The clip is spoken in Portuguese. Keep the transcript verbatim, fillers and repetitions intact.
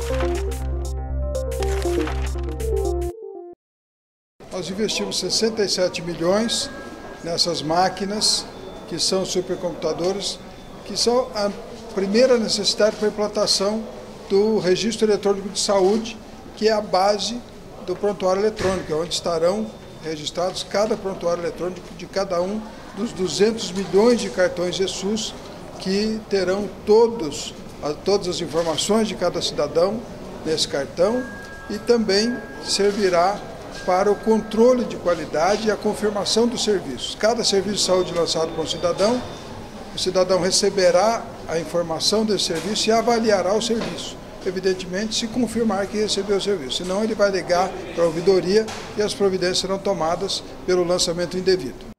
Nós investimos sessenta e sete milhões nessas máquinas, que são supercomputadores, que são a primeira necessidade para a implantação do Registro Eletrônico de Saúde, que é a base do prontuário eletrônico, onde estarão registrados cada prontuário eletrônico de cada um dos duzentos milhões de cartões E SUS, que terão todos, todas as informações de cada cidadão nesse cartão, e também servirá para o controle de qualidade e a confirmação dos serviços. Cada serviço de saúde lançado por um cidadão, o cidadão receberá a informação desse serviço e avaliará o serviço. Evidentemente, se confirmar que recebeu o serviço. Senão, ele vai ligar para a ouvidoria e as providências serão tomadas pelo lançamento indevido.